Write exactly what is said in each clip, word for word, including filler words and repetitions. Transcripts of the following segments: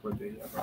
después de ella.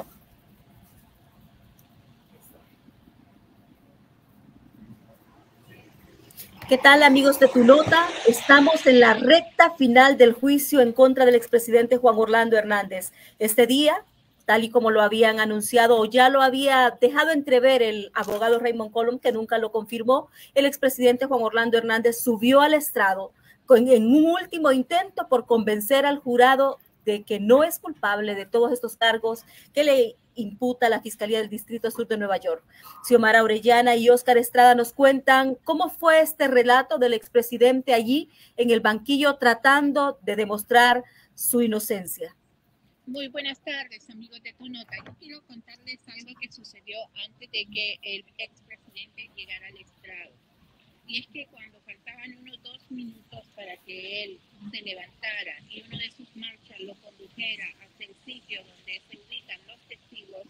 ¿Qué tal, amigos de Tu Nota? Estamos en la recta final del juicio en contra del expresidente Juan Orlando Hernández. Este día, tal y como lo habían anunciado o ya lo había dejado entrever el abogado Raymond Colom, que nunca lo confirmó, el expresidente Juan Orlando Hernández subió al estrado en un último intento por convencer al jurado de que no es culpable de todos estos cargos que le imputa la Fiscalía del Distrito Sur de Nueva York. Xiomara Orellana y Óscar Estrada nos cuentan cómo fue este relato del expresidente allí en el banquillo tratando de demostrar su inocencia. Muy buenas tardes, amigos de Tu Nota. Yo quiero contarles algo que sucedió antes de que el expresidente llegara al estrado. Y es que cuando faltaban unos dos minutos para que él se levantara y uno de sus marchas lo condujera hasta el sitio donde se ubican los testigos,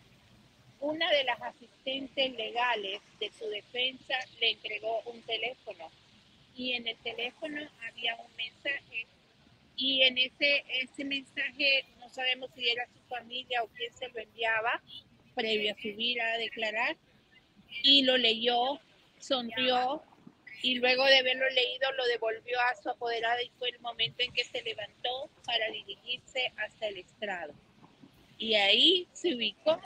una de las asistentes legales de su defensa le entregó un teléfono y en el teléfono había un mensaje y en ese, ese mensaje no sabemos si era su familia o quién se lo enviaba previo a subir a declarar, y lo leyó, sonrió y luego de haberlo leído lo devolvió a su apoderada y fue el momento en que se levantó para dirigirse hasta el estrado. Y ahí se ubicó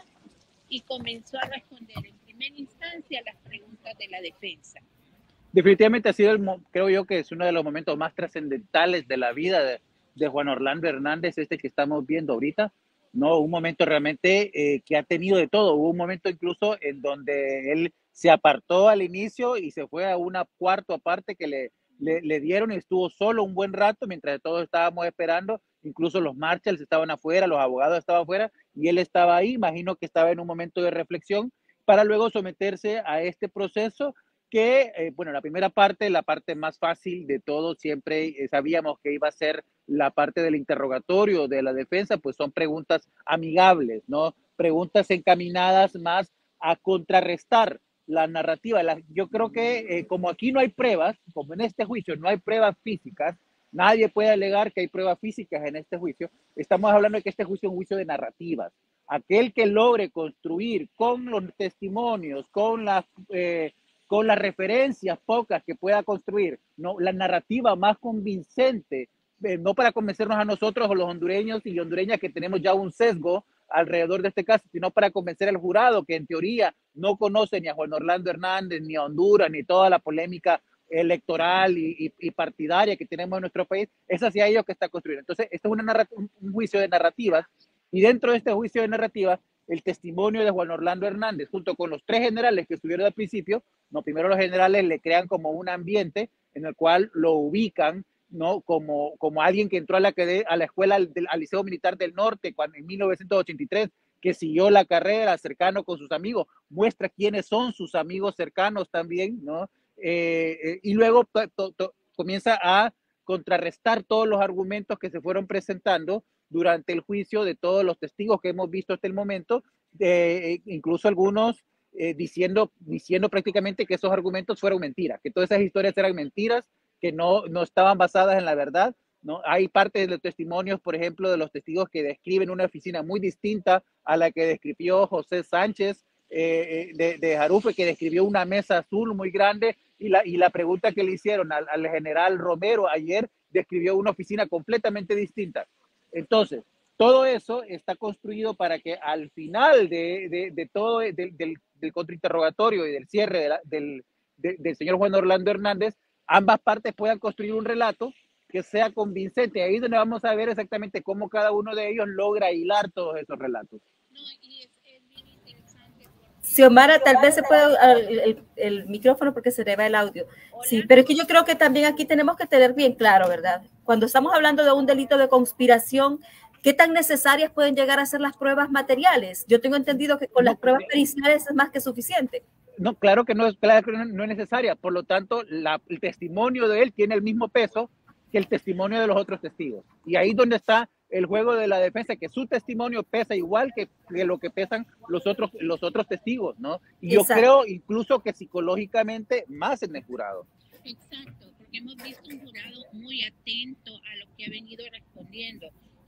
y comenzó a responder en primera instancia las preguntas de la defensa. Definitivamente ha sido, el, creo yo que es uno de los momentos más trascendentales de la vida de, de Juan Orlando Hernández, este que estamos viendo ahorita, ¿no? Un momento realmente eh, que ha tenido de todo. Hubo un momento incluso en donde él se apartó al inicio y se fue a una cuarto aparte que le, le, le dieron y estuvo solo un buen rato mientras todos estábamos esperando. Incluso los marshals estaban afuera, los abogados estaban afuera y él estaba ahí. Imagino que estaba en un momento de reflexión para luego someterse a este proceso que, eh, bueno, la primera parte, la parte más fácil de todo, siempre eh, sabíamos que iba a ser la parte del interrogatorio de la defensa, pues son preguntas amigables, ¿no? Preguntas encaminadas más a contrarrestar la narrativa. La, yo creo que eh, como aquí no hay pruebas, como en este juicio no hay pruebas físicas, nadie puede alegar que hay pruebas físicas en este juicio. Estamos hablando de que este juicio es un juicio de narrativas. Aquel que logre construir con los testimonios, con las, eh, con las referencias pocas que pueda construir, ¿no? La narrativa más convincente, eh, no para convencernos a nosotros o los hondureños y hondureñas que tenemos ya un sesgo alrededor de este caso, sino para convencer al jurado que en teoría no conoce ni a Juan Orlando Hernández, ni a Honduras, ni toda la polémica electoral y, y, y partidaria que tenemos en nuestro país, es hacia ellos que está construido. Entonces, esto es una un, un juicio de narrativas, y dentro de este juicio de narrativas, el testimonio de Juan Orlando Hernández, junto con los tres generales que estuvieron al principio, no, primero los generales le crean como un ambiente en el cual lo ubican, ¿no? Como, como alguien que entró a la, a la escuela del al Liceo Militar del Norte cuando, en mil novecientos ochenta y tres, que siguió la carrera cercano con sus amigos, muestra quiénes son sus amigos cercanos también, ¿no? Eh, eh, y luego to, to, to, comienza a contrarrestar todos los argumentos que se fueron presentando durante el juicio de todos los testigos que hemos visto hasta el momento, eh, incluso algunos eh, diciendo, diciendo prácticamente que esos argumentos fueron mentiras, que todas esas historias eran mentiras, que no, no estaban basadas en la verdad, ¿no? Hay parte de los testimonios, por ejemplo, de los testigos que describen una oficina muy distinta a la que describió José Sánchez eh, de, de Jarufe, que describió una mesa azul muy grande, y la, y la pregunta que le hicieron al, al general Romero ayer describió una oficina completamente distinta. Entonces, todo eso está construido para que al final de, de, de todo, de, del, del contrainterrogatorio y del cierre de la, del, de, del señor Juan Orlando Hernández, ambas partes puedan construir un relato que sea convincente. Ahí es donde vamos a ver exactamente cómo cada uno de ellos logra hilar todos esos relatos. No, y es, es bien interesante porque... Xiomara, tal vez se puede el, el, el micrófono porque se le va el audio. ¿Hola? Sí, pero es que yo creo que también aquí tenemos que tener bien claro, ¿verdad? Cuando estamos hablando de un delito de conspiración, ¿qué tan necesarias pueden llegar a ser las pruebas materiales? Yo tengo entendido que con no, las pruebas periciales es más que suficiente. No, claro que no es, claro que no, no es necesaria. Por lo tanto, la, el testimonio de él tiene el mismo peso que el testimonio de los otros testigos. Y ahí es donde está el juego de la defensa, que su testimonio pesa igual que, que lo que pesan los otros, los otros testigos, ¿no? Y yo Exacto. creo incluso que psicológicamente más en el jurado. Exacto, porque hemos visto un jurado muy atento a lo que ha venido respondiendo.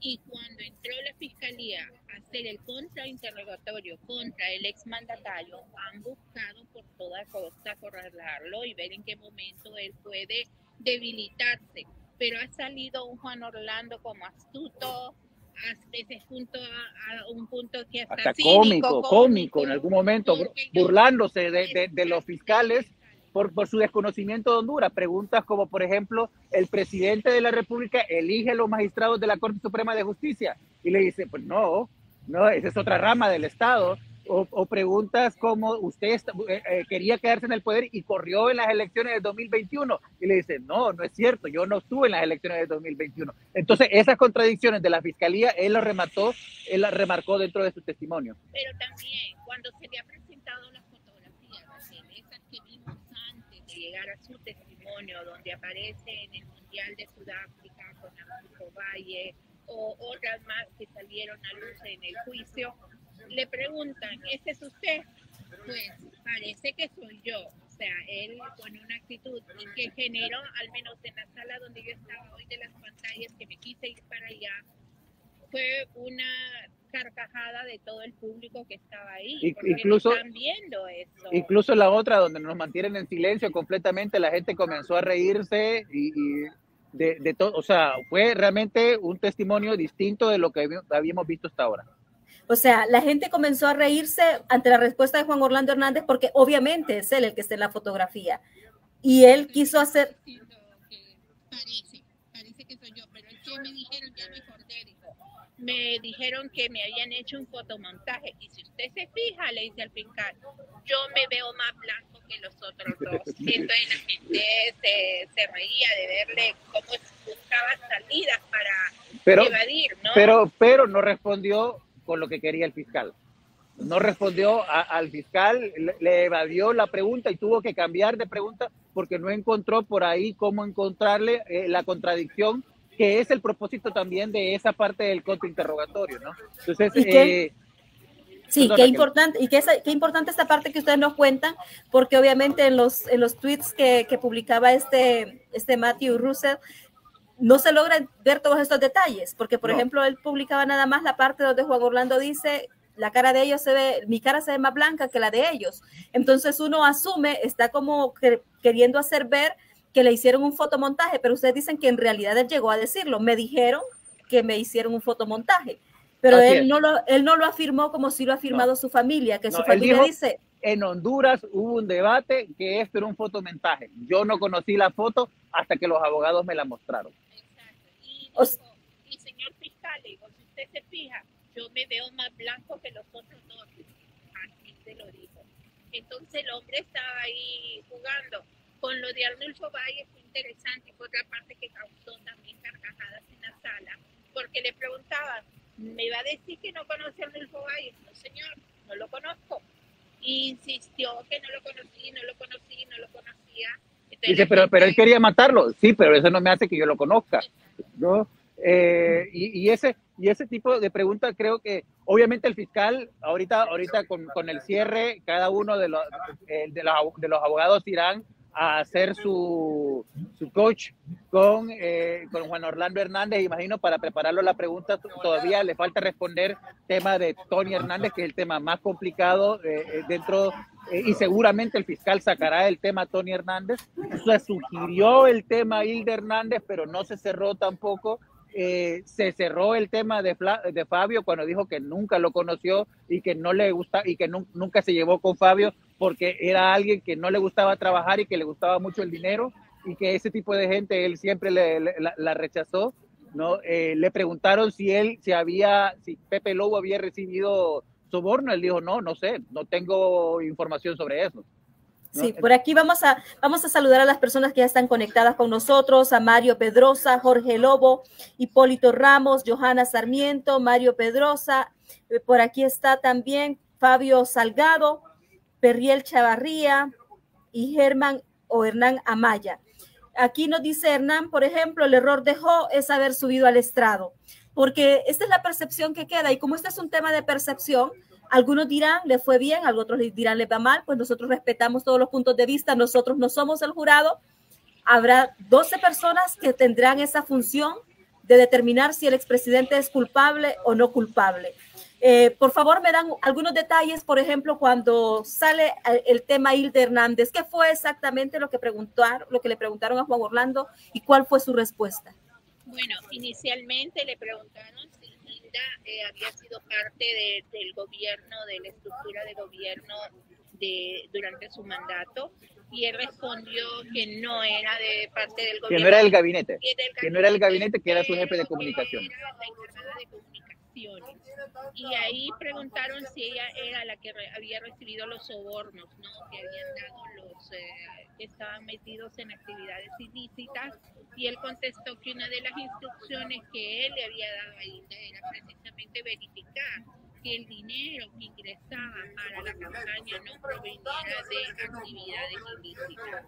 Y cuando entró la fiscalía a hacer el contrainterrogatorio contra el exmandatario, han buscado por toda costa acorralarlo y ver en qué momento él puede debilitarse. Pero ha salido un Juan Orlando como astuto, hasta ese punto, a, a un punto que hasta, hasta cínico, cómico, cómico, cómico en algún momento, burlándose de, de, de los fiscales por, por su desconocimiento de Honduras. Preguntas como, por ejemplo, el presidente de la República elige a los magistrados de la Corte Suprema de Justicia y le dice, pues no, no, esa es otra rama del Estado. O, o preguntas como, usted está, eh, eh, quería quedarse en el poder y corrió en las elecciones del dos mil veintiuno, y le dice, no, no es cierto, yo no estuve en las elecciones del dos mil veintiuno. Entonces, esas contradicciones de la fiscalía, él las remató, él las remarcó dentro de su testimonio. Pero también, cuando se le ha presentado las fotografías, esas que vimos antes de llegar a su testimonio, donde aparece en el Mundial de Sudáfrica con Arturo Valle, o otras más que salieron a luz en el juicio, le preguntan, ¿ese es usted? Pues parece que soy yo. O sea, él con una actitud que generó, al menos en la sala donde yo estaba hoy de las pantallas, que me quise ir para allá, fue una carcajada de todo el público que estaba ahí, porque incluso, no están viendo eso. Incluso la otra, donde nos mantienen en silencio completamente, la gente comenzó a reírse y, y de, de todo. O sea, fue realmente un testimonio distinto de lo que habíamos visto hasta ahora. O sea, la gente comenzó a reírse ante la respuesta de Juan Orlando Hernández porque obviamente es él el que está en la fotografía. Y él quiso hacer... Parece, parece que soy yo, pero es que me dijeron, ya me acordé, dijo, me dijeron que me habían hecho un fotomontaje. Y si usted se fija, le dice al fiscal, yo me veo más blanco que los otros dos. Y entonces la gente se, se reía de verle cómo buscaba salidas para pero, evadir, ¿no? Pero, pero no respondió con lo que quería el fiscal. No respondió a, al fiscal, le, le evadió la pregunta y tuvo que cambiar de pregunta porque no encontró por ahí cómo encontrarle eh, la contradicción, que es el propósito también de esa parte del contrainterrogatorio, ¿no? Entonces, ¿Y qué? eh, Sí, qué importante, y qué, es, qué importante esta parte que ustedes nos cuentan, porque obviamente en los, en los tweets que, que publicaba este, este Matthew Russell, no se logran ver todos estos detalles, porque por no. ejemplo él publicaba nada más la parte donde Juan Orlando dice, la cara de ellos se ve, mi cara se ve más blanca que la de ellos. Entonces uno asume, está como que, queriendo hacer ver que le hicieron un fotomontaje, pero ustedes dicen que en realidad él llegó a decirlo, me dijeron que me hicieron un fotomontaje, pero Así él es. no, lo, él no lo afirmó como si lo ha afirmado no. su familia, que no, su familia dijo, dice... En Honduras hubo un debate que esto era un fotomontaje. Yo no conocí la foto hasta que los abogados me la mostraron. Y, dijo, y señor fiscal, digo, si usted se fija, yo me veo más blanco que los otros dos. Así se lo dijo. Entonces el hombre estaba ahí jugando. Con lo de Arnulfo Valle fue interesante y fue otra parte que causó también carcajadas en la sala, porque le preguntaban, ¿me va a decir que no conoce a Arnulfo Valle? No, señor, no lo conozco. Y insistió que no lo conocí, no lo conocí, no lo conocía. Entonces, Dice, pero, pero él quería matarlo. Sí, pero eso no me hace que yo lo conozca, ¿no? Eh, y, y, ese, y ese tipo de preguntas creo que obviamente el fiscal ahorita, ahorita con, con el cierre, cada uno de los, eh, de, los, de los abogados irán a hacer su, su coach con, eh, con Juan Orlando Hernández, imagino, para prepararlo la pregunta. Todavía le falta responder tema de Tony Hernández, que es el tema más complicado eh, dentro, eh, y seguramente el fiscal sacará el tema Tony Hernández. Se sugirió el tema Hilda Hernández, pero no se cerró tampoco. Eh, se cerró el tema de, Fla, de Fabio cuando dijo que nunca lo conoció y que no le gusta y que nu nunca se llevó con Fabio porque era alguien que no le gustaba trabajar y que le gustaba mucho el dinero y que ese tipo de gente él siempre le, le, la, la rechazó, ¿no? Eh, le preguntaron si él, si había, si Pepe Lobo había recibido soborno, él dijo no, no sé, no tengo información sobre eso. ¿No? Sí, por aquí vamos a, vamos a saludar a las personas que ya están conectadas con nosotros, a Mario Pedrosa, Jorge Lobo, Hipólito Ramos, Johanna Sarmiento, Mario Pedrosa, por aquí está también Fabio Salgado, Perriel Chavarría y Germán o Hernán Amaya. Aquí nos dice Hernán, por ejemplo, el error de Jo es haber subido al estrado, porque esta es la percepción que queda y como este es un tema de percepción, algunos dirán, le fue bien, otros dirán, le va mal, pues nosotros respetamos todos los puntos de vista, nosotros no somos el jurado. Habrá doce personas que tendrán esa función de determinar si el expresidente es culpable o no culpable. Eh, por favor, me dan algunos detalles, por ejemplo, cuando sale el tema Hilda Hernández, ¿qué fue exactamente lo que preguntaron, lo que le preguntaron a Juan Orlando y cuál fue su respuesta? Bueno, inicialmente le preguntaron si Hilda eh, había sido parte de, del gobierno, de la estructura de gobierno de, durante su mandato, y él respondió que no era de parte del gobierno. Que no era el gabinete, que, del que no era el gabinete, que era su pero jefe de que comunicación. era la encargada de comunicaciones. Y ahí preguntaron si ella era la que re, había recibido los sobornos, ¿no? Que habían dado los eh, que estaban metidos en actividades ilícitas, y él contestó que una de las instrucciones que él le había dado a Hilda era precisamente verificar que el dinero que ingresaba para la campaña no proveniera de actividades ilícitas.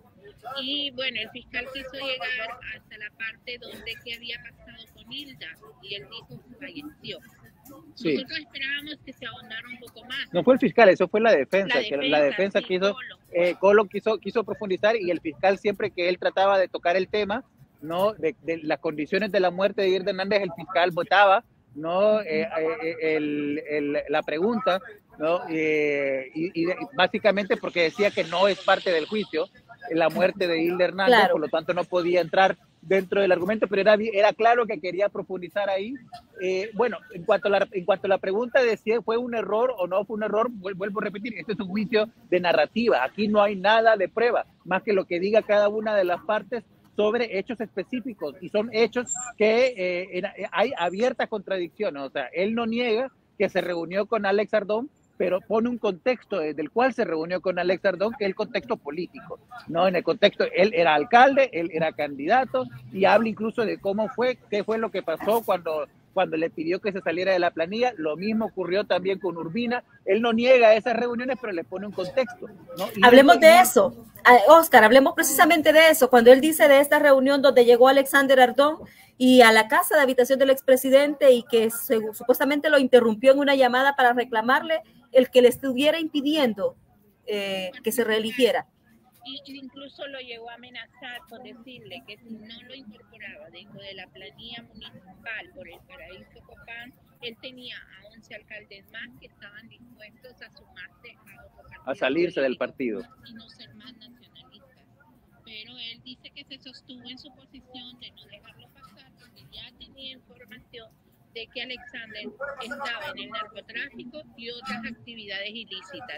Y bueno, el fiscal quiso llegar hasta la parte donde qué había pasado con Hilda, y él dijo que falleció. Sí. Nosotros esperábamos que se ahondara un poco más. No fue el fiscal, eso fue la defensa, La que defensa, la defensa sí, quiso, Colo. Eh, Colo quiso, quiso profundizar, y el fiscal, siempre que él trataba de tocar el tema, ¿no? de, de las condiciones de la muerte de Hilda Hernández, el fiscal votaba, ¿no? Eh, eh, el, el, la pregunta, ¿no? Eh, y, y básicamente porque decía que no es parte del juicio la muerte de Hilda Hernández, claro. Por lo tanto no podía entrar dentro del argumento, pero era, era claro que quería profundizar ahí. Eh, bueno, en cuanto, a la, en cuanto a la pregunta de si fue un error o no fue un error, vuelvo a repetir, este es un juicio de narrativa, aquí no hay nada de prueba, más que lo que diga cada una de las partes sobre hechos específicos, y son hechos que eh, hay abiertas contradicciones. O sea, él no niega que se reunió con Alex Ardón, pero pone un contexto desde el cual se reunió con Alex Ardón, que es el contexto político, ¿no? En el contexto, él era alcalde, él era candidato, y habla incluso de cómo fue, qué fue lo que pasó cuando, cuando le pidió que se saliera de la planilla. Lo mismo ocurrió también con Urbina. Él no niega esas reuniones, pero le pone un contexto, ¿no? Y hablemos de eso, Oscar, hablemos precisamente de eso, cuando él dice de esta reunión donde llegó Alexander Ardón y a la casa de habitación del expresidente, y que se, supuestamente lo interrumpió en una llamada para reclamarle el que le estuviera impidiendo eh, que se reeligiera. Y incluso lo llegó a amenazar con decirle que si no lo incorporaba dentro de la planilla municipal por el Paraíso Copán, él tenía a once alcaldes más que estaban dispuestos a sumarse a otro partido, a salirse del partido y no ser más nacionalistas. Pero él dice que se sostuvo en su posición de no dejarlo pasar, porque ya tenía información de que Alexander estaba en el narcotráfico y otras actividades ilícitas.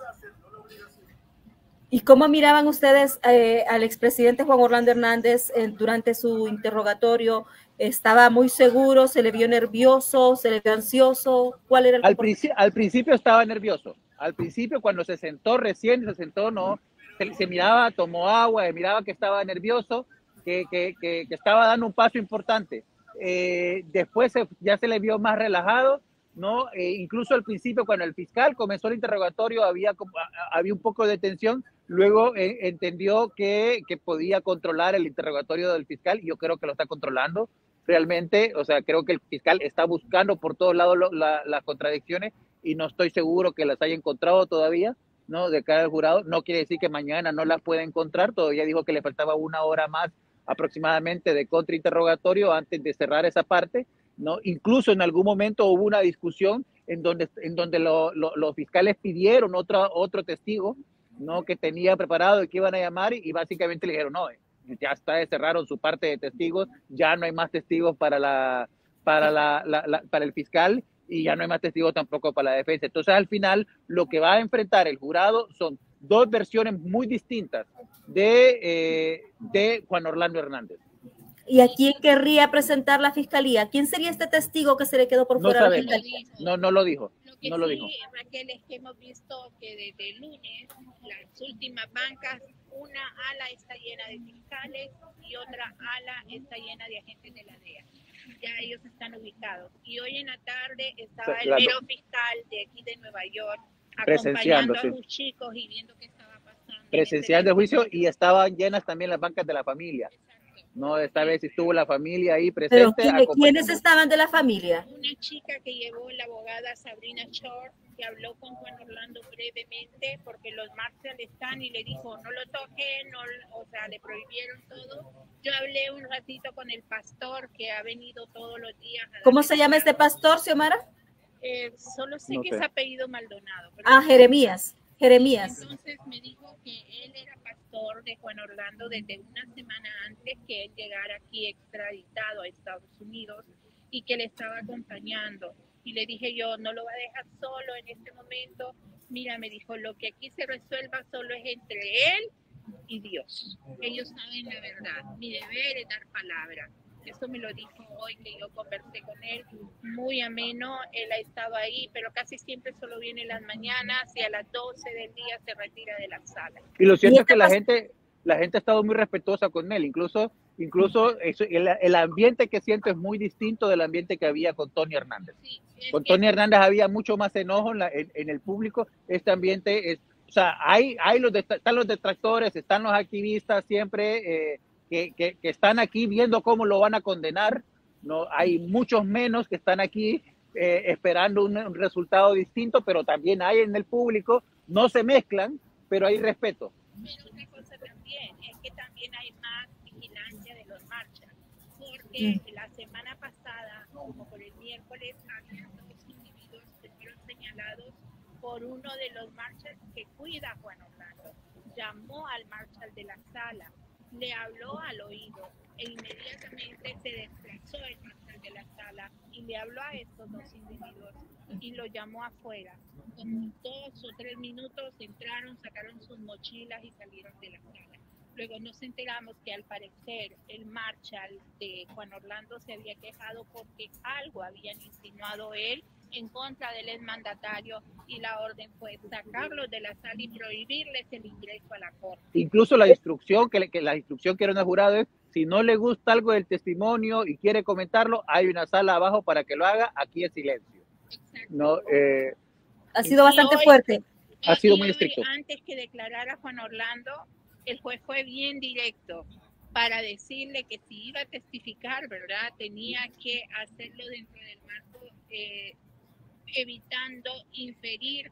¿Y cómo miraban ustedes eh, al expresidente Juan Orlando Hernández eh, durante su interrogatorio? ¿Estaba muy seguro? ¿Se le vio nervioso? ¿Se le vio ansioso? ¿Cuál era el al, principio, al principio estaba nervioso. Al principio, cuando se sentó, recién se sentó, no, se, se miraba, tomó agua, se miraba que estaba nervioso, que, que, que, que estaba dando un paso importante. Eh, después se, ya se le vio más relajado, ¿no? Eh, incluso al principio, cuando el fiscal comenzó el interrogatorio, había, había un poco de tensión. Luego eh, entendió que, que podía controlar el interrogatorio del fiscal, y yo creo que lo está controlando realmente. O sea, creo que el fiscal está buscando por todos lados lo, la, las contradicciones, y no estoy seguro que las haya encontrado todavía, ¿no? De cara al jurado. No quiere decir que mañana no las pueda encontrar. Todavía dijo que le faltaba una hora más aproximadamente de contrainterrogatorio antes de cerrar esa parte, ¿no? Incluso en algún momento hubo una discusión en donde, en donde lo, lo, los fiscales pidieron otro, otro testigo, ¿no? Que tenía preparado y que iban a llamar, y, y básicamente le dijeron, no, ya está, cerraron su parte de testigos, ya no hay más testigos para, la, para, la, la, la, para el fiscal, y ya no hay más testigos tampoco para la defensa. Entonces, al final, lo que va a enfrentar el jurado son dos versiones muy distintas de, eh, de Juan Orlando Hernández. ¿Y a quién querría presentar la fiscalía? ¿Quién sería este testigo que se le quedó por no fuera sabemos. de la fiscalía? No, no lo dijo. Lo que no sí, lo dijo. Raquel, es que hemos visto que desde el lunes las últimas bancas, una ala está llena de fiscales y otra ala está llena de agentes de la D E A. Ya ellos están ubicados. Y hoy en la tarde estaba el mero fiscal de aquí de Nueva York acompañando a los chicos y viendo qué estaba pasando. Presenciando el juicio, y estaban llenas también las bancas de la familia. No, esta vez estuvo la familia ahí presente. ¿Pero quién, quiénes estaban de la familia? Una chica que llevó la abogada Sabrina Shore, que habló con Juan Orlando brevemente, porque los marshals están, y le dijo, no lo toquen, no, o sea, le prohibieron todo. Yo hablé un ratito con el pastor que ha venido todos los días. ¿Cómo se llama este pastor, Xiomara? Eh, solo sé No que sé. es apellido Maldonado. Pero ah, Jeremías, Jeremías. Entonces me dijo que él era pastor de Juan Orlando desde una semana antes que él llegara aquí extraditado a Estados Unidos y que le estaba acompañando. Y le dije yo, no lo va a dejar solo en este momento. Mira, me dijo, lo que aquí se resuelva solo es entre él y Dios. Ellos saben la verdad. Mi deber es dar palabra. Eso me lo dijo hoy que yo conversé con él, muy ameno. Él ha estado ahí, pero casi siempre solo viene en las mañanas y a las doce del día se retira de la sala. Y lo cierto Y es que este la pas- gente, la gente ha estado muy respetuosa con él, incluso, incluso eso, el, el ambiente que siento es muy distinto del ambiente que había con Tony Hernández. Sí, es Con que Tony Hernández había mucho más enojo en, la, en, en el público. Este ambiente es, o sea, hay, hay los, están los detractores, están los activistas siempre eh, que, que, que están aquí viendo cómo lo van a condenar. No, hay muchos menos que están aquí eh, esperando un, un resultado distinto, pero también hay en el público, no se mezclan, pero hay respeto. Pero otra cosa también es que también hay más vigilancia de los marchas, porque Mm. la semana pasada, como por el miércoles, había dos individuos que fueron señalados por uno de los marchas que cuida a Juan Orlando. Llamó al marshal de la sala, le habló al oído e inmediatamente se desplazó el marshal de la sala y le habló a estos dos individuos y lo llamó afuera. Como dos o tres minutos entraron, sacaron sus mochilas y salieron de la sala. Luego nos enteramos que al parecer el marshal de Juan Orlando se había quejado porque algo habían insinuado él en contra del exmandatario y la orden fue sacarlos de la sala y prohibirles el ingreso a la corte. Incluso la instrucción que, le, que la instrucción que era un jurado es, si no le gusta algo del testimonio y quiere comentarlo, hay una sala abajo para que lo haga, aquí es silencio. Exacto. No, eh, Ha sido Y bastante hoy- fuerte. ha sido Y muy hoy, estricto. antes que declarara Juan Orlando, el juez fue bien directo para decirle que si iba a testificar, ¿verdad? Tenía que hacerlo dentro del marco, eh, evitando inferir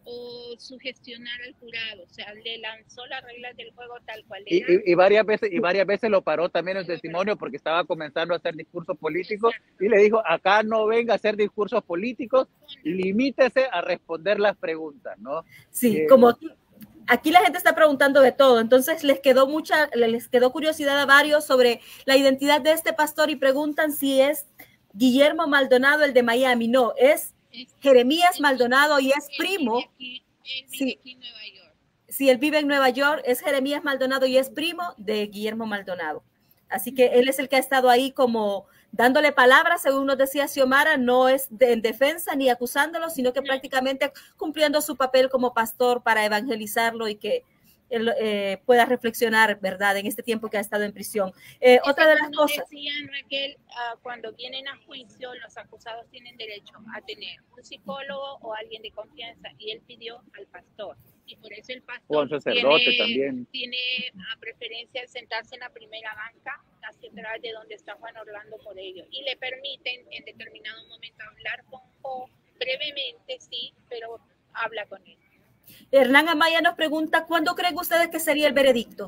o sugestionar al jurado. O sea, le lanzó las reglas del juego tal cual Y, eran. y, y varias veces y varias veces lo paró también en el testimonio porque estaba comenzando a hacer discursos políticos y le dijo, acá no venga a hacer discursos políticos, limítese a responder las preguntas, ¿no? Sí, Eh, como aquí, aquí la gente está preguntando de todo, entonces les quedó mucha, les quedó curiosidad a varios sobre la identidad de este pastor y preguntan si es Guillermo Maldonado, el de Miami. No, es Jeremías Maldonado y es Él primo. vive aquí, él vive Sí. aquí en Nueva York. Si él vive en Nueva York, es Jeremías Maldonado y es primo de Guillermo Maldonado. Así que él es el que ha estado ahí como dándole palabras, según nos decía Xiomara, no es de, en defensa ni acusándolo, sino que prácticamente cumpliendo su papel como pastor para evangelizarlo y que él eh, pueda reflexionar, ¿verdad?, en este tiempo que ha estado en prisión. Eh, otra de las Nos cosas... decían, Raquel, uh, cuando vienen a juicio, los acusados tienen derecho a tener un psicólogo o alguien de confianza, y él pidió al pastor. Y por eso el o pastor un sacerdote tiene, también. tiene a preferencia de sentarse en la primera banca, hacia atrás de donde está Juan Orlando por ello. Y le permiten en determinado momento hablar con Jo, brevemente, sí, pero habla con él. Hernán Amaya nos pregunta, ¿cuándo creen ustedes que sería el veredicto?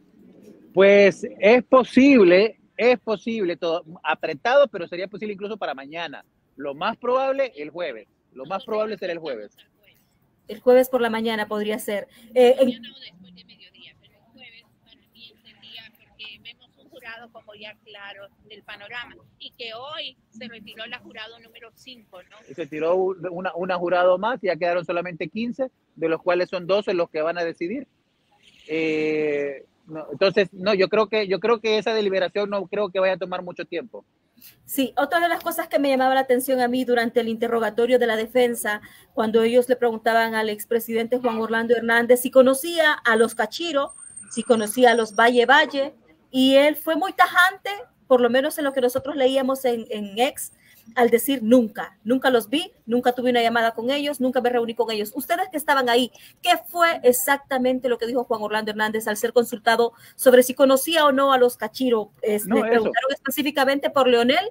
Pues es posible, es posible, todo apretado, pero sería posible incluso para mañana. Lo más probable el jueves, lo más probable será el jueves. El jueves por la mañana podría ser. Eh, en... Mañana o después de mediodía, pero el jueves para mí es el día porque vemos un jurado como ya claro del panorama y que hoy se retiró la jurado número cinco, ¿no? Y se tiró una, una jurado más y ya quedaron solamente quince, de los cuales son doce los que van a decidir. Eh, no, entonces, no, yo creo que yo creo que esa deliberación no creo que vaya a tomar mucho tiempo. Sí, otra de las cosas que me llamaba la atención a mí durante el interrogatorio de la defensa, cuando ellos le preguntaban al expresidente Juan Orlando Hernández si conocía a los Cachiro, si conocía a los Valle Valle, y él fue muy tajante, por lo menos en lo que nosotros leíamos en, en X, al decir nunca, nunca los vi, nunca tuve una llamada con ellos, nunca me reuní con ellos. Ustedes que estaban ahí, ¿qué fue exactamente lo que dijo Juan Orlando Hernández al ser consultado sobre si conocía o no a los Cachiro? Este, No, eso. preguntaron específicamente por Leonel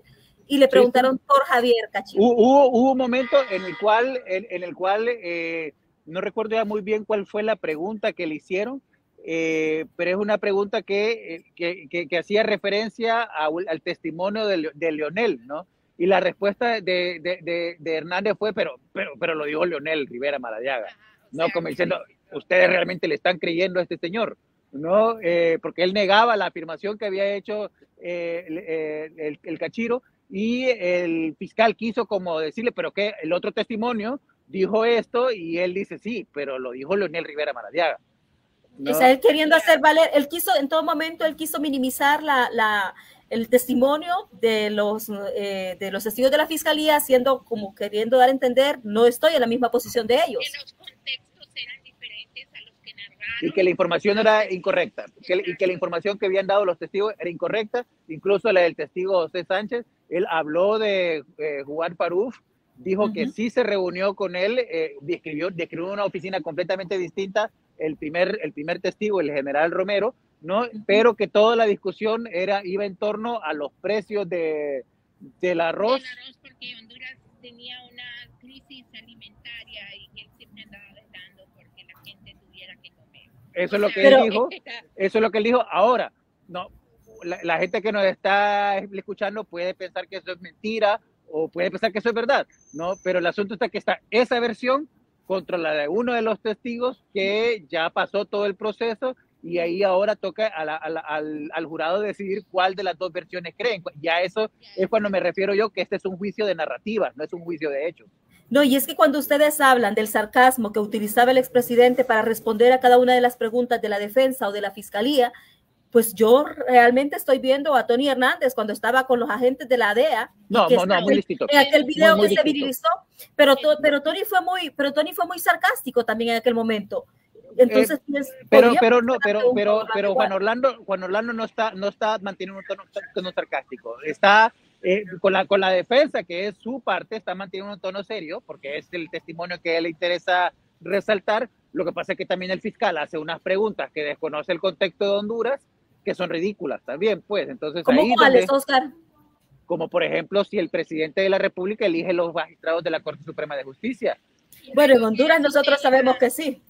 y le Sí, preguntaron sí. por Javier Cachiro. Hubo, hubo un momento en el cual, en, en el cual eh, no recuerdo ya muy bien cuál fue la pregunta que le hicieron, eh, pero es una pregunta que, que, que, que hacía referencia a, al testimonio de, de Leonel, ¿no? Y la respuesta de, de, de, de Hernández fue, pero, pero, pero lo dijo Leonel Rivera Maradiaga, ¿no? Como diciendo, ustedes realmente le están creyendo a este señor, ¿no? Eh, porque él negaba la afirmación que había hecho eh, el, el, el Cachiro, y el fiscal quiso como decirle, pero que el otro testimonio dijo esto, y él dice, sí, pero lo dijo Leonel Rivera Maradiaga, ¿no? O sea, él queriendo hacer valer, él quiso, en todo momento, él quiso minimizar la, la, el testimonio de los, eh, de los testigos de la fiscalía, haciendo como queriendo dar a entender, no estoy en la misma posición de ellos. Que los contextos eran diferentes a los que narraron. Y que la información era incorrecta, que, y que la información que habían dado los testigos era incorrecta, incluso la del testigo José Sánchez. Él habló de eh, Juan Paruf, dijo uh-huh. que sí se reunió con él, eh, describió, describió una oficina completamente distinta, el primer, el primer testigo, el general Romero, ¿no? Uh-huh. Pero que toda la discusión era, iba en torno a los precios de, del arroz. Del arroz, porque Honduras tenía una crisis alimentaria y que él siempre andaba dando porque la gente tuviera que comer. Eso es lo que él dijo, eso es lo que él dijo. Ahora, no, la, la gente que nos está escuchando puede pensar que eso es mentira o puede pensar que eso es verdad, ¿no? Pero el asunto está que está esa versión contra la de uno de los testigos que ya pasó todo el proceso, y ahí ahora toca a la, a la, al, al jurado decidir cuál de las dos versiones creen. Ya eso es cuando me refiero yo que este es un juicio de narrativa, no es un juicio de hechos. No, y es que cuando ustedes hablan del sarcasmo que utilizaba el expresidente para responder a cada una de las preguntas de la defensa o de la fiscalía, pues yo realmente estoy viendo a Tony Hernández cuando estaba con los agentes de la D E A. No, no, no, muy distinto. En aquel video muy, muy que distinto. se viralizó, pero, to, pero, Tony fue muy, pero Tony fue muy sarcástico también en aquel momento. Entonces, eh, pues, pero, pero no, pero, pero, pero Juan Orlando, Juan Orlando no está, no está manteniendo un tono, tono sarcástico. Está eh, con la, con la defensa, que es su parte, está manteniendo un tono serio, porque es el testimonio que a él le interesa resaltar. Lo que pasa es que también el fiscal hace unas preguntas que desconoce el contexto de Honduras, que son ridículas también, pues. Entonces, ¿cómo ahí cuáles, donde, Oscar? Como por ejemplo, si el presidente de la República elige los magistrados de la Corte Suprema de Justicia. Bueno, en Honduras nosotros sabemos que sí.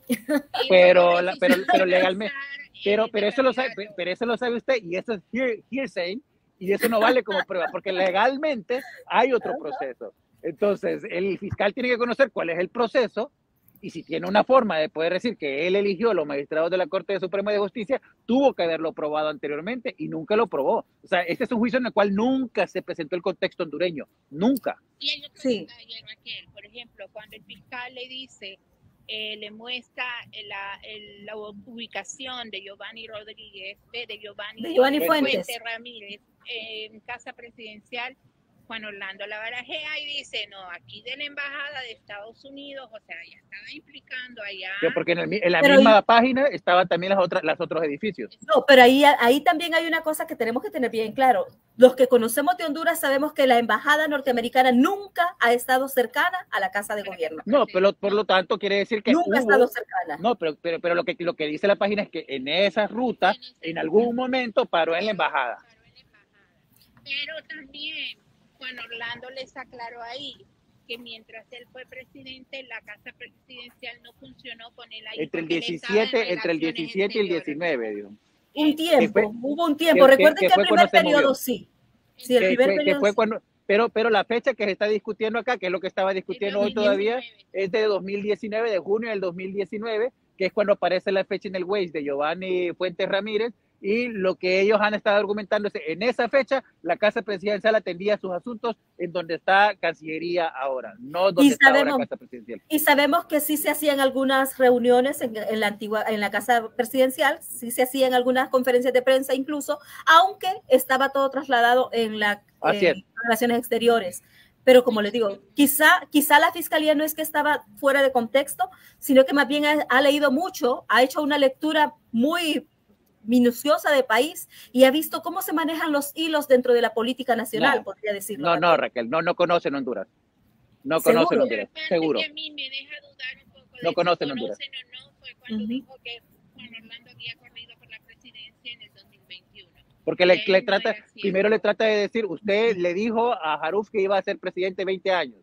Pero, la, pero, pero legalmente, pero, pero, eso lo sabe, pero eso lo sabe usted, y eso es hearsay, y eso no vale como prueba, porque legalmente hay otro proceso. Entonces, el fiscal tiene que conocer cuál es el proceso, y si tiene una forma de poder decir que él eligió a los magistrados de la Corte Suprema de Justicia, tuvo que haberlo probado anteriormente y nunca lo probó. O sea, este es un juicio en el cual nunca se presentó el contexto hondureño, nunca. Y hay otro sí. detalle, Raquel, por ejemplo, cuando el fiscal le dice, eh, le muestra la, el, la ubicación de Giovanni Rodríguez, de Giovanni, de Giovanni Fuentes. Fuentes Ramírez, eh, en Casa Presidencial, Juan Orlando la barajea y dice, no, aquí de la Embajada de Estados Unidos, o sea, ya estaba implicando allá. Sí, porque en, el, en la pero misma ahí, página estaban también las otras, los otros edificios. No, pero ahí, ahí también hay una cosa que tenemos que tener bien claro. Los que conocemos de Honduras sabemos que la Embajada norteamericana nunca ha estado cercana a la Casa de Gobierno. No, pero por lo tanto quiere decir que nunca hubo, ha estado cercana. No, pero, pero, pero lo, que, lo que dice la página es que en esa ruta, en algún momento paró en la Embajada. Paró en la Embajada. Pero también Juan Orlando les aclaró ahí que mientras él fue presidente, la Casa Presidencial no funcionó con él ahí. Entre el diecisiete, entre el diecisiete y el diecinueve, digo. Un tiempo, fue, hubo un tiempo. Que, Recuerden que, que, que el primer periodo sí. Sí, el que, primer que, periodo que fue cuando, pero, pero la fecha que se está discutiendo acá, que es lo que estaba discutiendo hoy todavía, es de dos mil diecinueve, de junio del dos mil diecinueve, que es cuando aparece la fecha en el Waze de Giovanni Fuentes Ramírez. Y lo que ellos han estado argumentando es que en esa fecha la Casa Presidencial atendía sus asuntos en donde está Cancillería ahora, no donde está ahora la Casa Presidencial. Y sabemos que sí se hacían algunas reuniones en, en, la antigua, en la Casa Presidencial, sí se hacían algunas conferencias de prensa incluso, aunque estaba todo trasladado en las eh, relaciones exteriores. Pero como les digo, quizá, quizá la Fiscalía no es que estaba fuera de contexto, sino que más bien ha, ha leído mucho, ha hecho una lectura muy minuciosa de país y ha visto cómo se manejan los hilos dentro de la política nacional, no, podría decirlo. No, no, Raquel, no, no conocen Honduras. No conocen Honduras, seguro. Que a mí me deja dudar un poco de no si conocen Honduras. Conocen o no, fue cuando uh-huh. dijo que Juan Orlando había corrido por la presidencia en el dos mil veintiuno. porque le, le no trata, primero le trata de decir, usted le dijo a Jaruf que iba a ser presidente veinte años.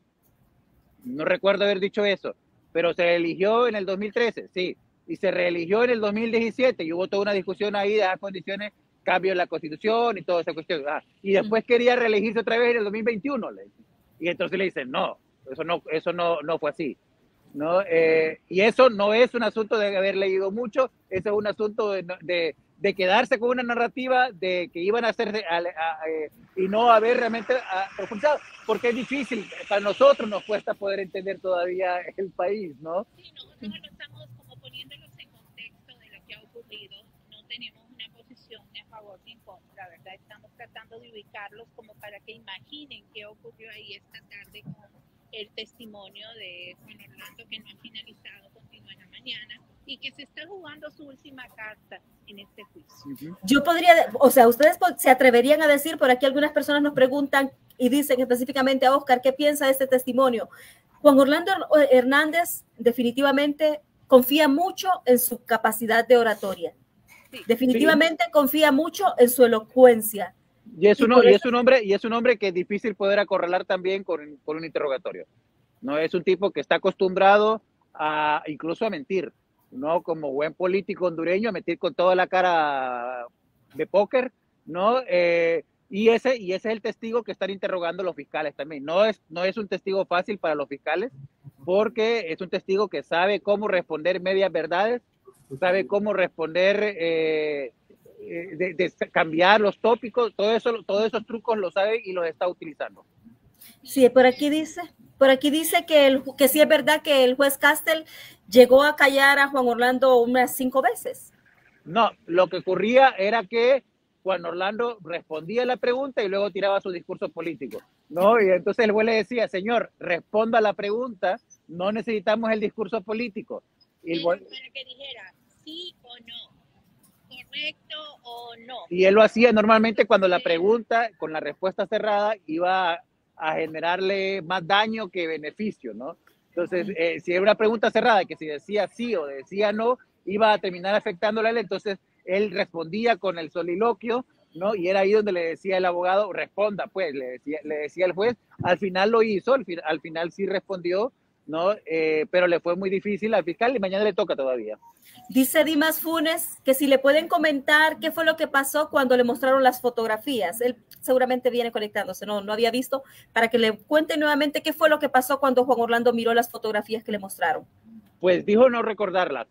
No recuerdo haber dicho eso, pero se eligió en el dos mil trece, sí, y se reeligió en el dos mil diecisiete y hubo toda una discusión ahí de las condiciones, cambio en la constitución y toda esa cuestión. Ah, y después quería reelegirse otra vez en el dos mil veintiuno. Le, y entonces le dicen, no, eso no, eso no, no fue así. ¿No? Eh, y eso no es un asunto de haber leído mucho, eso es un asunto de, de, de quedarse con una narrativa de que iban a hacer de, a, a, a, y no haber realmente profundizado, porque es difícil, para nosotros nos cuesta poder entender todavía el país, ¿no? Sí, nosotros no estamos como poniéndolos en contexto de lo que ha ocurrido, no tenemos una posición ni a favor ni en contra, ¿verdad? Estamos tratando de ubicarlos como para que imaginen qué ocurrió ahí esta tarde con el testimonio de Juan Orlando, que no ha finalizado, continúa en la mañana, y que se está jugando su última carta en este juicio. Yo podría, o sea, ustedes se atreverían a decir, por aquí algunas personas nos preguntan y dicen específicamente a Oscar, ¿qué piensa de este testimonio? Juan Orlando Hernández definitivamente confía mucho en su capacidad de oratoria. Sí, definitivamente sí. Confía mucho en su elocuencia. Y es, uno, y, y, es un hombre, y es un hombre que es difícil poder acorralar también con, con un interrogatorio. No es un tipo que está acostumbrado a incluso a mentir, ¿no? Como buen político hondureño, a mentir con toda la cara de póker, ¿no? Eh, y, ese, y ese es el testigo que están interrogando los fiscales también. No es, no es un testigo fácil para los fiscales, porque es un testigo que sabe cómo responder medias verdades, sabe cómo responder... Eh, De, de cambiar los tópicos, todo eso, todos esos trucos lo sabe y los está utilizando. Sí, por aquí dice, por aquí dice que, el, que sí es verdad que el juez Castel llegó a callar a Juan Orlando unas cinco veces. No, lo que ocurría era que Juan Orlando respondía a la pregunta y luego tiraba su discurso político, ¿no? Y entonces el juez le decía, señor, responda a la pregunta, no necesitamos el discurso político. Y el para que dijera sí o no. ¿Correcto o no? Y él lo hacía normalmente cuando la pregunta con la respuesta cerrada iba a, a generarle más daño que beneficio, ¿no? Entonces, eh, si era una pregunta cerrada, que si decía sí o decía no, iba a terminar afectándole a él, entonces él respondía con el soliloquio, ¿no? Y era ahí donde le decía el abogado, responda, pues, le decía, le decía el juez, al final lo hizo, al, fi al final sí respondió, ¿no? Eh, pero le fue muy difícil al fiscal y mañana le toca todavía. Dice Dimas Funes que si le pueden comentar qué fue lo que pasó cuando le mostraron las fotografías. Él seguramente viene conectándose, no, no había visto, para que le cuente nuevamente qué fue lo que pasó cuando Juan Orlando miró las fotografías que le mostraron. Pues dijo no recordarlas,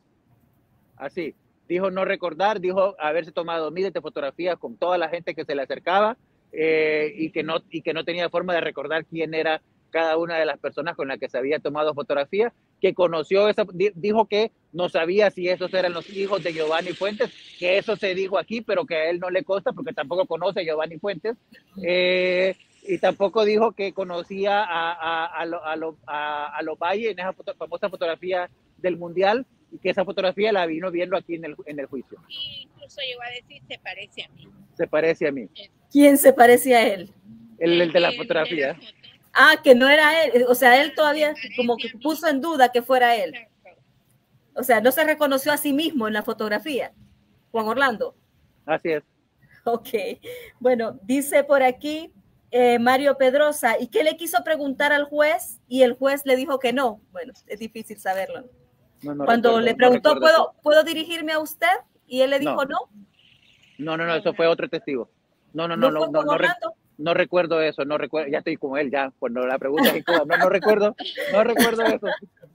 así, dijo no recordar, dijo haberse tomado miles de fotografías con toda la gente que se le acercaba eh, y, que no, y que no tenía forma de recordar quién era cada una de las personas con las que se había tomado fotografías, que conoció, esa, dijo que no sabía si esos eran los hijos de Giovanni Fuentes, que eso se dijo aquí, pero que a él no le consta porque tampoco conoce a Giovanni Fuentes, eh, y tampoco dijo que conocía a, a, a, lo, a, lo, a, a los Valle en esa foto, famosa fotografía del Mundial, y que esa fotografía la vino viendo aquí en el, en el juicio. Y incluso llegó a decir, se parece a mí. Se parece a mí. ¿Quién se parece a él? El, el de la fotografía. Ah, que no era él, o sea, él todavía como que puso en duda que fuera él. O sea, no se reconoció a sí mismo en la fotografía, Juan Orlando. Así es. Ok, bueno, dice por aquí eh, Mario Pedrosa, ¿y qué le quiso preguntar al juez? Y el juez le dijo que no. Bueno, es difícil saberlo. No, no Cuando recuerdo, le preguntó, no ¿puedo, ¿puedo dirigirme a usted? Y él le dijo no. No, no, no, no eso fue otro testigo. No, no, no, no, no, no, no, no recuerdo eso, no recuerdo, ya estoy como él, ya, cuando la pregunta es no, no recuerdo, no recuerdo eso.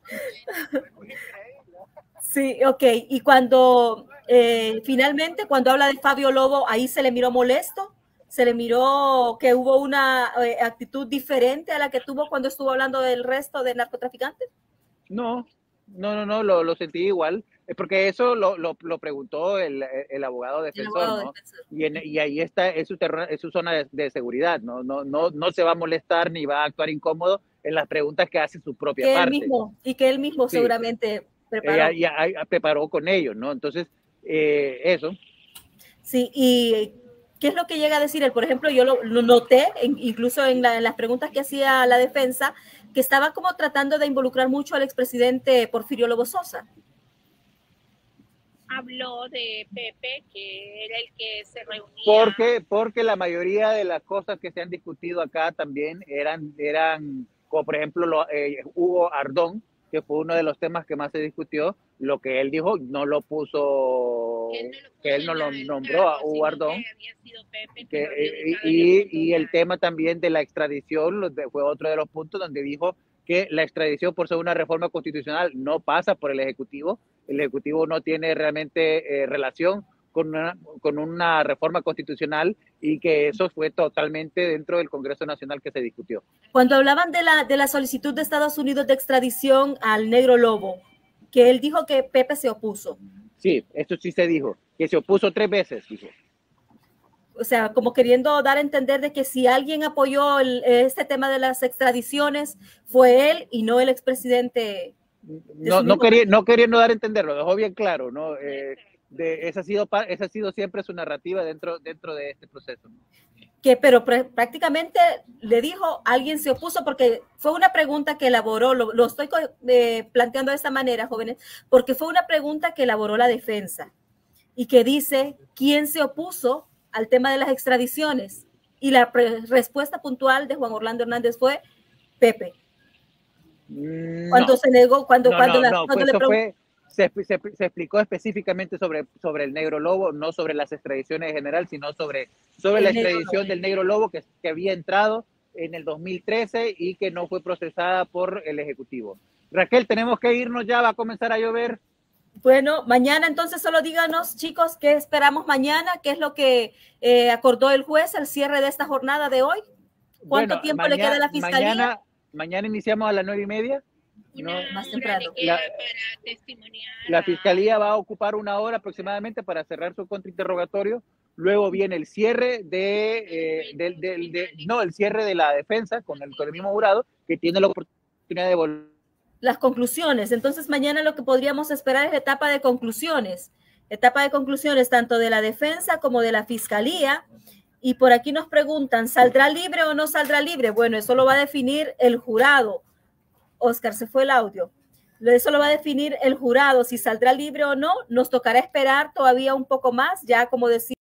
Sí, ok, y cuando eh, finalmente, cuando habla de Fabio Lobo, ahí se le miró molesto, se le miró que hubo una eh, actitud diferente a la que tuvo cuando estuvo hablando del resto de narcotraficantes. No, no, no, no, lo, lo sentí igual. Porque eso lo, lo, lo preguntó el, el abogado defensor, el abogado ¿no? defensor. Y, en, y ahí está, es su, terreno, es su zona de, de seguridad, ¿no? No, no, no se va a molestar ni va a actuar incómodo en las preguntas que hace su propia que parte. Él mismo, y que él mismo sí. seguramente preparó. Ella, ya, ya preparó con ellos, ¿no? Entonces, eh, eso. Sí, y ¿qué es lo que llega a decir él? Por ejemplo, yo lo, lo noté, en, incluso en, la, en las preguntas que hacía la defensa, que estaba como tratando de involucrar mucho al expresidente Porfirio Lobo Sosa. habló de Pepe, que era el que se reunía. Porque, porque la mayoría de las cosas que se han discutido acá también eran, eran como por ejemplo lo, eh, Hugo Ardón, que fue uno de los temas que más se discutió. Lo que él dijo no lo puso, que él no lo, puso que él no lo nombró cargo, a Hugo Ardón. Que había sido Pepe, que, y, y, y el tema también de la extradición fue otro de los puntos donde dijo que la extradición, por ser una reforma constitucional, no pasa por el Ejecutivo. El Ejecutivo no tiene realmente eh, relación con una, con una reforma constitucional, y que eso fue totalmente dentro del Congreso Nacional que se discutió. Cuando hablaban de la, de la solicitud de Estados Unidos de extradición al Negro Lobo, que él dijo que Pepe se opuso. Sí, esto sí se dijo, que se opuso tres veces, dijo. O sea, como queriendo dar a entender de que si alguien apoyó el, este tema de las extradiciones, fue él y no el expresidente. No, no, quería, no queriendo dar a entender, lo dejó bien claro, ¿no? Eh, de, esa, ha sido, esa ha sido siempre su narrativa dentro, dentro de este proceso. Que, pero pr prácticamente le dijo, alguien se opuso, porque fue una pregunta que elaboró, lo, lo estoy eh, planteando de esta manera, jóvenes, porque fue una pregunta que elaboró la defensa y que dice, ¿quién se opuso al tema de las extradiciones? Y la respuesta puntual de Juan Orlando Hernández fue Pepe. No, cuando se negó, cuando, no, cuando, no, la, no, cuando pues le fue, se, se, se explicó específicamente sobre, sobre el Negro Lobo, no sobre las extradiciones en general, sino sobre, sobre la extradición del Negro Lobo que, que había entrado en el dos mil trece y que no fue procesada por el Ejecutivo. Raquel, tenemos que irnos ya, va a comenzar a llover. Bueno, mañana entonces solo díganos, chicos, qué esperamos mañana, qué es lo que eh, acordó el juez al cierre de esta jornada de hoy. ¿Cuánto Bueno, tiempo mañana, le queda a la fiscalía? Mañana, mañana iniciamos a las nueve y media. Una no, más temprano. La, para la fiscalía va a ocupar una hora aproximadamente para cerrar su contrainterrogatorio. Luego viene el cierre de, eh, de, de, de, de, no, el cierre de la defensa con el, con el mismo jurado, que tiene la oportunidad de volver. Las conclusiones. Entonces mañana lo que podríamos esperar es etapa de conclusiones. Etapa de conclusiones tanto de la defensa como de la fiscalía. Y por aquí nos preguntan, ¿saldrá libre o no saldrá libre? Bueno, eso lo va a definir el jurado. Oscar, se fue el audio. Eso lo va a definir el jurado, si saldrá libre o no. Nos tocará esperar todavía un poco más, ya como decía,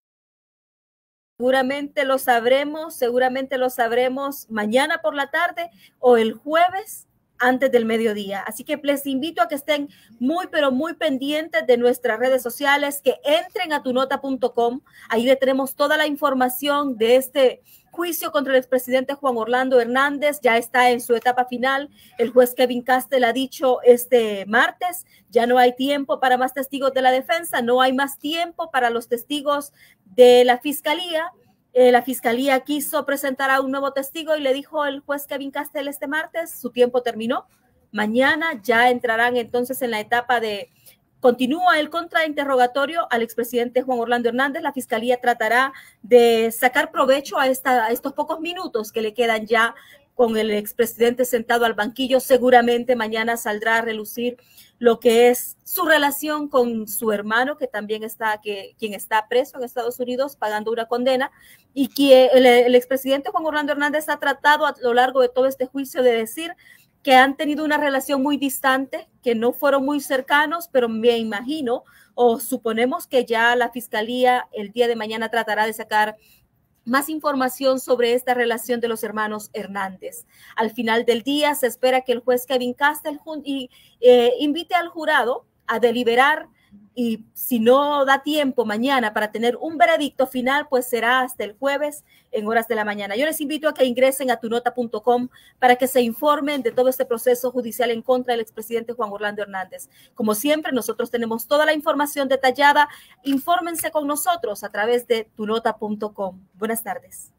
seguramente lo sabremos, seguramente lo sabremos mañana por la tarde o el jueves antes del mediodía. Así que les invito a que estén muy, pero muy pendientes de nuestras redes sociales, que entren a tu nota punto com. Ahí le tenemos toda la información de este juicio contra el expresidente Juan Orlando Hernández. Ya está en su etapa final. El juez Kevin Castel ha dicho este martes, ya no hay tiempo para más testigos de la defensa, no hay más tiempo para los testigos de la fiscalía. Eh, la fiscalía quiso presentar a un nuevo testigo y le dijo el juez Kevin Castel este martes, su tiempo terminó. Mañana ya entrarán entonces en la etapa de, continúa el contrainterrogatorio al expresidente Juan Orlando Hernández. La fiscalía tratará de sacar provecho a, esta, a estos pocos minutos que le quedan ya con el expresidente sentado al banquillo. Seguramente mañana saldrá a relucir lo que es su relación con su hermano, que también está, que, quien está preso en Estados Unidos pagando una condena, y que el, el expresidente Juan Orlando Hernández ha tratado a lo largo de todo este juicio de decir que han tenido una relación muy distante, que no fueron muy cercanos, pero me imagino o suponemos que ya la fiscalía el día de mañana tratará de sacar más información sobre esta relación de los hermanos Hernández. Al final del día se espera que el juez Kevin Castel y, eh, invite al jurado a deliberar, y si no da tiempo mañana para tener un veredicto final, pues será hasta el jueves en horas de la mañana. Yo les invito a que ingresen a tu nota punto com para que se informen de todo este proceso judicial en contra del expresidente Juan Orlando Hernández. Como siempre, nosotros tenemos toda la información detallada. Infórmense con nosotros a través de tu nota punto com. Buenas tardes.